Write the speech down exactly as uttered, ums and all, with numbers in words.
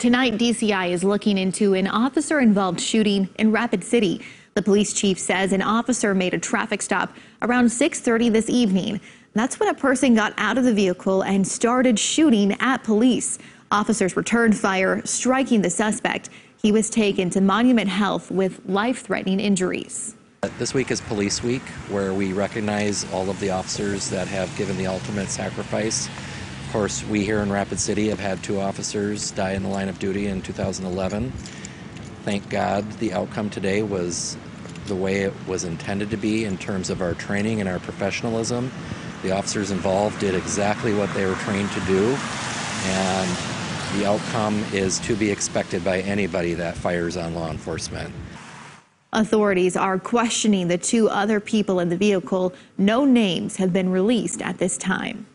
Tonight, D C I is looking into an officer-involved shooting in Rapid City. The police chief says an officer made a traffic stop around six thirty this evening. That's when a person got out of the vehicle and started shooting at police. Officers returned fire, striking the suspect. He was taken to Monument Health with life-threatening injuries. This week is Police Week, where we recognize all of the officers that have given the ultimate sacrifice. Of course, we here in Rapid City have had two officers die in the line of duty in two thousand eleven. Thank God the outcome today was the way it was intended to be in terms of our training and our professionalism. The officers involved did exactly what they were trained to do, and the outcome is to be expected by anybody that fires on law enforcement. Authorities are questioning the two other people in the vehicle. No names have been released at this time.